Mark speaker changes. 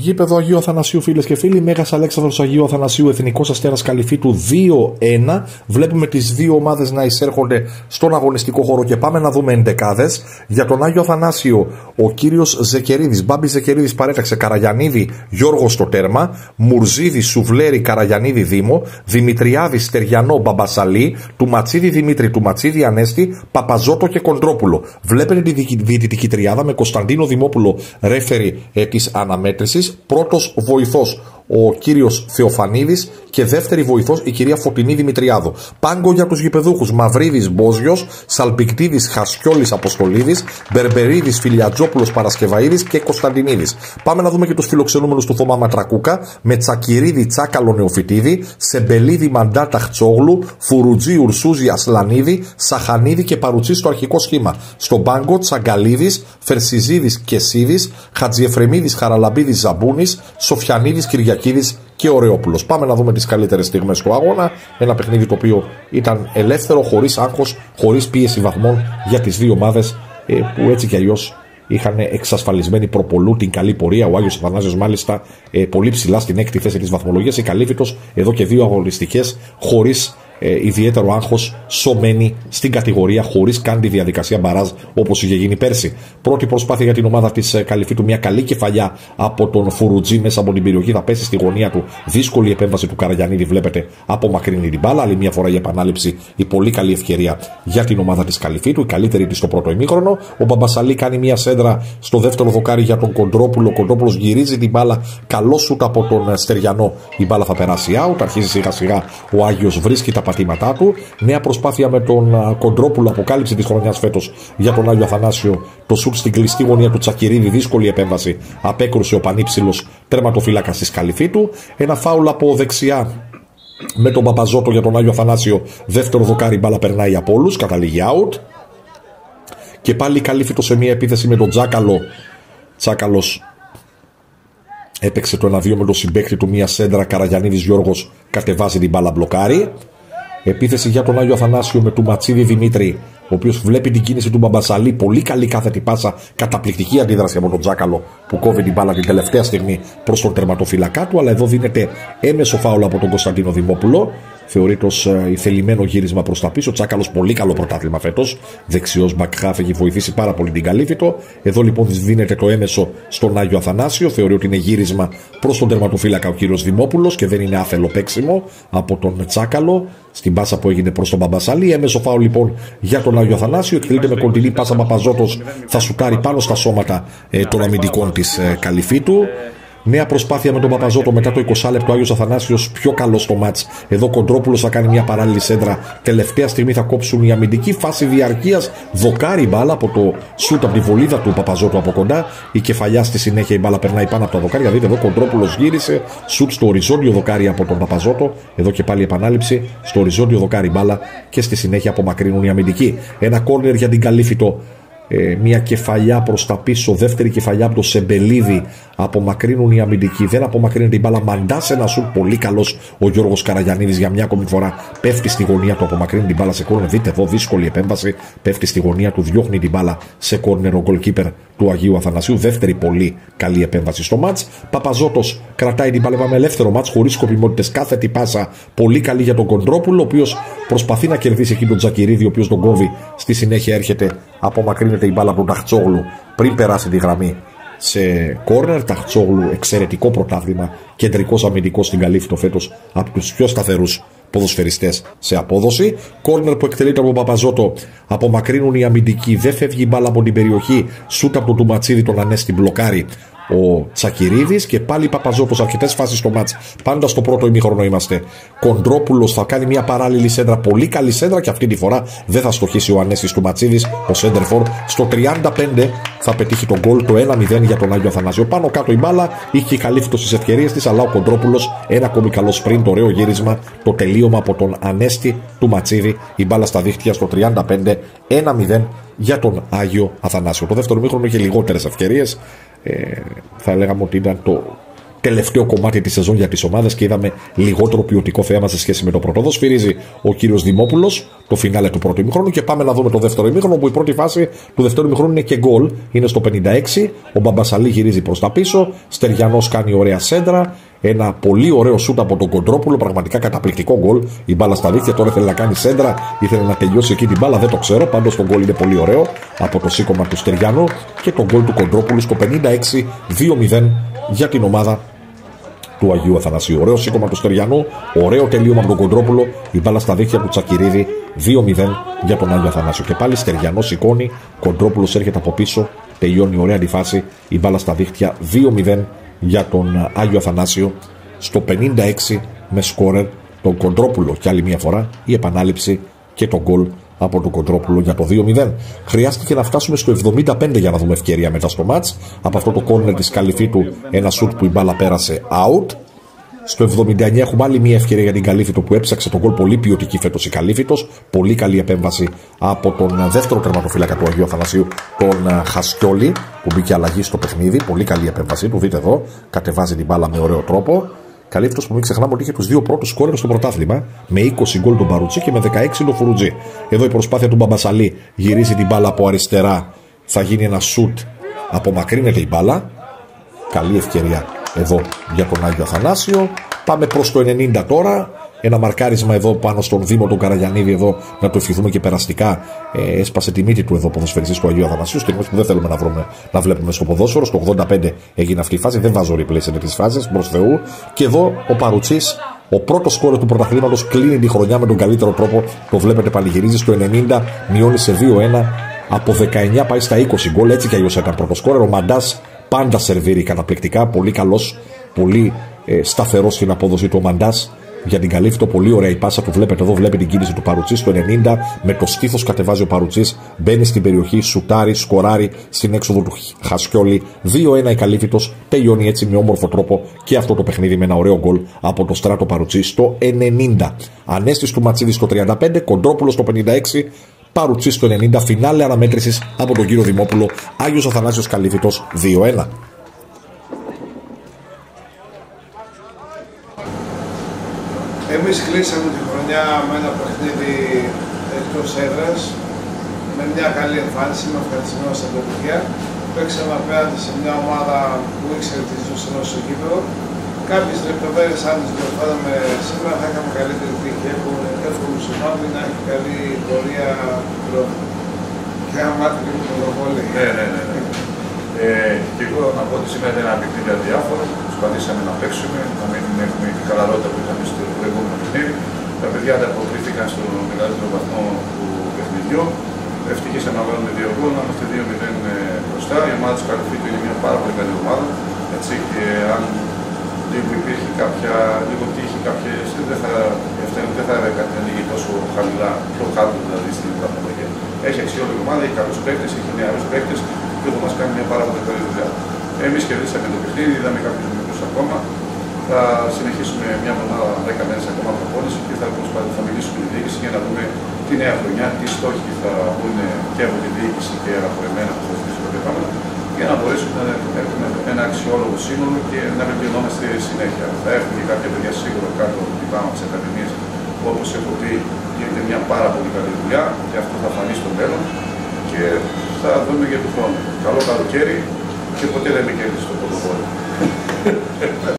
Speaker 1: Γήπεδο Αγίου Αθανασίου, φίλες και φίλοι. Μέγας Αλέξανδρος Αγίου Αθανασίου, Εθνικός Αστέρας Καλυφίτου 2-1. Βλέπουμε τις δύο ομάδες να εισέρχονται στον αγωνιστικό χώρο και πάμε να δούμε εντεκάδες. Για τον Άγιο Αθανάσιο, ο κύριος Ζεκερίδης, Μπάμπη Ζεκερίδης παρέταξε Καραγιαννίδη Γιώργο στο τέρμα, Μουρζίδη Σουβλέρη Καραγιαννίδη Δήμο, Δημητριάδη Στεριανό Μπαμπασαλή, Τουματσίδη Δημήτρη, Τουματσίδη Ανέστη, Παπαζότο και Κοντρόπουλο. Βλέπετε τη διαιτητική τριάδα με Κωνσταντίνο Δημόπουλο ρέφερη της αναμέτρησης. Πρώτος βοηθός ο κύριος Θεοφανίδης και δεύτερη βοηθός η κυρία Φωτεινή Δημητριάδου. Πάγκο για τους γηπεδούχους: Μαυρίδης Μπόζιος, Σαλπικτίδης Χασιόλης Αποστολίδης, Μπερμπερίδης Φιλιατζόπουλος Παρασκευαίδης και Κωνσταντινίδης. Πάμε να δούμε και τους φιλοξενούμενους του Θωμά Ματρακούκα με Τσακυρίδη Τσάκαλο Νεοφυτίδη, Σεμπελίδη Μαντάτα Χτσόγλου, Φουρουτζή Ουρσούζη Ασλανίδη, Σαχανίδη και Παρουτσί στο αρχικό σχήμα. Στον πάγκο Τσαγκαλίδης, Φερσιζίδης Κεσίδης, Χατζιεφρεμίδης Χαραλαμπίδης Ζαμπούνης, Σοφιανίδης Κυριακίδης και Ωραιόπουλος. Πάμε να δούμε τις καλύτερες στιγμές του αγώνα. Ένα παιχνίδι το οποίο ήταν ελεύθερο, χωρίς άγχος, χωρίς πίεση βαθμών για τις δύο ομάδες που έτσι κι αλλιώς είχαν εξασφαλισμένη προπολού την καλή πορεία. Ο Άγιος Αθανάσιος μάλιστα πολύ ψηλά στην έκτη θέση της βαθμολογίας. Η Καλύφιτος εδώ και δύο αγωνιστικές χωρίς ιδιαίτερο άγχος, σωμένη στην κατηγορία, χωρίς καν τη διαδικασία μπαράζ όπως είχε γίνει πέρσι. Πρώτη προσπάθεια για την ομάδα της Καλυφίτου, μια καλή κεφαλιά από τον Φουρουτζή μέσα από την περιοχή, θα πέσει στη γωνία του. Δύσκολη επέμβαση του Καραγιαννίδη, βλέπετε, απομακρύνει την μπάλα. Άλλη μια φορά η επανάληψη, η πολύ καλή ευκαιρία για την ομάδα της Καλυφίτου, η καλύτερη της στο πρώτο ημίχρονο. Ο Μπαμπασαλή κάνει μια σέντρα στο δεύτερο δοκάρι για τον Κοντρόπουλο. Ο Κοντρόπουλος γυρίζει την μπάλα, καλό σουτ από τον Στεριανό. Η μπάλα θα περάσει out, αρχίζει σιγά σιγά ο Άγιος, βρίσκει τα πατήματά του. Νέα προσπάθεια με τον Κοντρόπουλο, αποκάλυψη της χρονιάς φέτος για τον Άγιο Αθανάσιο. Το σουτ στην κλειστή γωνία του Τσακυρίδη, δύσκολη επέμβαση. Απέκρουσε ο πανύψηλος τερματοφύλακας της Καλυφίτου. Ένα φάουλ από δεξιά με τον Παπαζότο για τον Άγιο Αθανάσιο. Δεύτερο δοκάρι, μπάλα περνάει από όλους, καταλήγει out. Και πάλι η Καλυφίτο σε μια επίθεση με τον Τζάκαλο. Τσάκαλος έπαιξε το 1-2 με τον συμπαίκτη του, μια σέντρα. Καραγιαννίδης Γιώργος κατεβάζει την μπάλα, μπλοκάρει. Επίθεση για τον Άγιο Αθανάσιο με του Ματσίδη Δημήτρη, ο οποίος βλέπει την κίνηση του Μπαμπασαλή. Πολύ καλή κάθετη πάσα, καταπληκτική αντίδραση από τον Τζάκαλο που κόβει την μπάλα την τελευταία στιγμή προς τον τερματοφύλακά του. Αλλά εδώ δίνεται έμεσο φάουλ από τον Κωνσταντίνο Δημόπουλο. Θεωρείται ως ηθελημένο γύρισμα προς τα πίσω. Τσάκαλος πολύ καλό πρωτάθλημα φέτος. Δεξιός μπακχάφ, έχει βοηθήσει πάρα πολύ την Καλύφιτο. Εδώ λοιπόν δίνεται το έμεσο στον Άγιο Αθανάσιο. Θεωρεί ότι είναι γύρισμα προς τον τερματοφύλακα ο κύριος Δημόπουλος και δεν είναι άθελο παίξιμο από τον Τσάκαλο στην πάσα που έγινε προς τον Μπαμπασαλή. Έμεσο φάουλ λοιπόν για τον Άγιο Αθανάσιο. Εκτελείται με κοντινή πάσα. Παπαζότος θα σουτάρει πάνω στα σώματα των αμυντικών της Καλυφίτου. Νέα προσπάθεια με τον Παπαζότο μετά το 20 λεπτό. Άγιος Αθανάσιος πιο καλό στο μάτς. Εδώ Κοντρόπουλος θα κάνει μια παράλληλη σέντρα. Τελευταία στιγμή θα κόψουν η αμυντική. Φάση διαρκείας. Δοκάρι μπάλα από το σούτ από τη βολίδα του Παπαζότου από κοντά. Η κεφαλιά στη συνέχεια, η μπάλα περνάει πάνω από τα δοκάρια. Δείτε εδώ Κοντρόπουλος γύρισε. Σούτ στο οριζόντιο δοκάρι από τον Παπαζότο. Εδώ και πάλι επανάληψη. Στο οριζόντιο δοκάρι μπάλα και στη συνέχεια απομακρύνουν οι αμυντικοί. Ένα κόρνερ για την Καλύφιτο. Μια κεφαλιά προς τα πίσω, δεύτερη κεφαλιά από το Σεμπελίδη. Απομακρύνουν οι αμυντικοί, δεν απομακρύνουν την μπάλα. Μαντά σε ένα σουτ πολύ καλός ο Γιώργος Καραγιαννίδης για μια ακόμη φορά. Πέφτει στη γωνία του, απομακρύνει την μπάλα σε κόρνερ. Δείτε εδώ δύσκολη επέμβαση. Πέφτει στη γωνία του, διώχνει την μπάλα σε κόρνερ ο γκολκίπερ του Αγίου Αθανασίου. Δεύτερη πολύ καλή επέμβαση στο μάτς. Παπαζότος κρατάει την μπάλα με ελεύθερο μάτς, χωρίς σκοπιμότητες. Κάθετη πάσα πολύ καλή για τον Κοντρόπουλο, ο οποίος προσπαθεί να κερδίσει εκεί τον Τζακυρίδη, ο οποίος τον κόβει. Στη συνέχεια έρχεται, απομακρύνεται η μπάλα από τον Ταχτσόγλου πριν περάσει τη γραμμή σε κόρνερ. Ταχτσόγλου, εξαιρετικό πρωτάθλημα, κεντρικός αμυντικός στην Καλύφιτο φέτος, από τους πιο σταθερούς ποδοσφαιριστές σε απόδοση. Κόρνερ που εκτελείται από τον Παπαζότο, απομακρύνουν οι αμυντικοί, δεν φεύγει η μπάλα από την περιοχή. Σούτ από τον Τουματσίδη, τον Ανέστη, μπλοκάρει ο Τσακυρίδης και πάλι Παπαζότος. Αρκετές φάσεις στο μάτς. Πάντα στο πρώτο ημίχρονο είμαστε. Κοντρόπουλος θα κάνει μια παράλληλη σέντρα. Πολύ καλή σέντρα και αυτή τη φορά δεν θα στοχίσει ο Ανέστης του Ματσίδης. Ο σέντερφορ στο 35 θα πετύχει τον γκολ, το 1-0 για τον Άγιο Αθανάσιο. Πάνω κάτω η μπάλα. Είχε Καλύφιτο στις ευκαιρίες της, αλλά ο Κοντρόπουλος ένα ακόμη καλό σπριντ. Ωραίο γύρισμα. Το τελείωμα από τον Ανέστη του Ματσίδη. Η μπάλα στα δίχτυα στο 35. 1-0 για τον Άγιο Αθανάσιο. Το δεύτερο ημίχρονο είχε λιγότερες ευκαιρίες. Θα λέγαμε ότι ήταν τελευταίο κομμάτι της σεζόν για τις ομάδες και είδαμε λιγότερο ποιοτικό θέαμα σε σχέση με το πρώτο. Εδώ σφυρίζει ο κύριος Δημόπουλος το φινάλε του πρώτου ημίχρονου και πάμε να δούμε το δεύτερο ημίχρονο, που η πρώτη φάση του δεύτερου ημίχρονου είναι και γκολ. Είναι στο 56. Ο Μπαμπασαλή γυρίζει προς τα πίσω. Στεριανός κάνει ωραία σέντρα. Ένα πολύ ωραίο σούτ από τον Κοντρόπουλο. Πραγματικά καταπληκτικό γκολ. Η μπάλα στα δίχτυα. Τώρα ήθελε να κάνει σέντρα. Ήθελε να τελειώσει εκεί την μπάλα. Δεν το ξέρω. Πάντως το γκολ είναι πολύ ωραίο από το σήκωμα του Στεριανού. Και το γκολ του Κοντρόπουλου στο 56. 2-0 για την ομάδα του Αγίου Αθανασίου. Ωραίο σήκωμα του Στεριανού. Ωραίο τελείωμα από τον Κοντρόπουλο. Η μπάλα στα δίχτυα του Τσακυρίδη. 2-0 για τον Άγιο Αθανάσιο. Και πάλι Στεριανό σηκώνει. Κοντρόπουλος έρχεται από πίσω. Τελειώνει ωραία αντιφάση. Η μπάλα στα δίχτυα. 2-0 για τον Άγιο Αθανάσιο. Στο 56 με σκόρερ τον Κοντρόπουλο. Και άλλη μια φορά η επανάληψη και το γκολ από τον Κοντρόπουλο για το 2-0. Χρειάστηκε να φτάσουμε στο 75 για να δούμε ευκαιρία μετά στο μάτς. Από αυτό το κόρνερ της Καλυφίτου, ένα σουτ που η μπάλα πέρασε out. Στο 79 έχουμε άλλη μια ευκαιρία για την Καλύφιτο που έψαξε τον γκολ. Πολύ ποιοτική φέτος η Καλύφιτος. Πολύ καλή επέμβαση από τον δεύτερο τερματοφύλακα του Αγίου Αθανασίου, τον Χασκιόλη, που μπήκε αλλαγή στο παιχνίδι. Πολύ καλή επέμβαση του. Δείτε εδώ, κατεβάζει την μπάλα με ωραίο τρόπο. Καλύφιτος που μην ξεχνάμε ότι είχε τους δύο πρώτους σκόρερ στο πρωτάθλημα, με 20 γκολ τον Παρουτσί και με 16 τον Φουρουτζή. Εδώ η προσπάθεια του Μπαμπασαλή, γυρίζει την μπάλα από αριστερά. Θα γίνει ένα σουτ, απομακρύνεται η μπάλα. Καλή ευκαιρία εδώ για τον Άγιο Αθανάσιο. Πάμε προς το 90 τώρα. Ένα μαρκάρισμα εδώ πάνω στον Δήμο τον Καραγιαννίδη, εδώ να το ευχηθούμε και περαστικά. Έσπασε τη μύτη του εδώ ποδοσφαιριστής του Αγίου Αθανασίου. Στιγμές που δεν θέλουμε να βλέπουμε στο ποδόσφαιρο. Στο 85 έγινε αυτή η φάση. Δεν βάζω replay σε τέτοιες φάσεις, προς Θεού. Και εδώ ο Παρουτσής, ο πρώτος σκόρερ του πρωταθλήματος, κλείνει τη χρονιά με τον καλύτερο τρόπο. Το βλέπετε, πανηγυρίζει στο 90, μειώνει σε 2-1. Από 19 πάει στα 20 γκολ. Έτσι κι αλλιώς ήταν πρώτος σκόρερ. Ο Μαντάς πάντα σερβίρει καταπληκτικά. Πολύ καλός, πολύ σταθερός στην απόδοση του ο Μαντάς. Για την Καλύφιτο, πολύ ωραία η πάσα του. Βλέπετε εδώ, βλέπει την κίνηση του Παρουτσί στο 90. Με το στήθος κατεβάζει ο Παρουτσής. Μπαίνει στην περιοχή, σουτάρει, σκοράρει στην έξοδο του Χασκιόλη. 2-1 η Καλύφιτος. Τελειώνει έτσι με όμορφο τρόπο και αυτό το παιχνίδι με ένα ωραίο γκολ από το Στράτο Παρουτσί στο 90. Ανέστης του Ματσίδη στο 35. Κοντρόπουλο στο 56. Παρουτσί στο 90. Φινάλε αναμέτρησης από τον κύριο Δημόπουλο. Άγιος Αθανάσιος Καλύφιτος 2-1.
Speaker 2: Εμείς κλείσαμε τη χρονιά με ένα παιχνίδι εκτός έδρας, με μια καλή εμφάνιση, με ευχαριστημένο στα παιδιά. Παίξαμε απέναντι σε μια ομάδα που ήξερε τι ζούσε ενώ στο γήπεδο. Κάποιες λεπτομέρειες, αν τις διορθώναμε σήμερα, θα είχαμε καλύτερη τύχη. Εύχομαι στον Άμβη να έχει καλή πορεία χρόνου. Και να μάθει λίγο το προβόλι.
Speaker 3: Και εγώ να πω ότι σήμερα ήταν ένα παιχνίδι αδιάφορο. Προσπαθήσαμε να παίξουμε, να μην έχουμε την καλαρότητα που είχαμε στο προηγούμενο παιχνίδι. Τα παιδιά ανταποκρίθηκαν στο μεγαλύτερο βαθμό του παιχνιδιού. Ευτυχήσαμε να βάλουμε 2 γκολ, να είμαστε 2-0 μπροστά. Η ομάδα της Καλυφίτου είναι μια πάρα πολύ καλή ομάδα. Έτσι, και αν λίγο υπήρχε λίγο τύχη, δεν θα κατανοεί τόσο χαμηλά, πιο κάτω δηλαδή στην πραγματικότητα. Έχει αξιόλογη ομάδα, έχει καλούς παίκτες, έχει νεαρούς παίκτες και θα μας κάνει μια πάρα πολύ καλή δουλειά. Εμείς κερδίσαμε το παιχνίδι, είδαμε κάποιους μικρούς ακόμα. Θα συνεχίσουμε μια εβδομάδα, 10 μέρες ακόμα προπόνηση και θα μιλήσουμε με τη διοίκηση για να δούμε τη νέα χρονιά, τι στόχοι θα μπουν και από τη διοίκηση και από εμένα που θα στήσουμε τα πράγματα, για να μπορέσουμε να έχουμε ένα αξιόλογο σύνολο και να βελτιωνόμαστε συνέχεια. Θα έχουμε και κάποια παιδιά σίγουρα κάτω από την πάνω από τις ακαδημίες, όπως έχω πει, γίνεται μια πάρα πολύ καλή δουλειά και αυτό θα φανεί στο μέλλον και θα δούμε για τον χρόνο. Καλό καλοκαίρι και ποτέ δεν με κέρδισε το ποδοσφαίρο.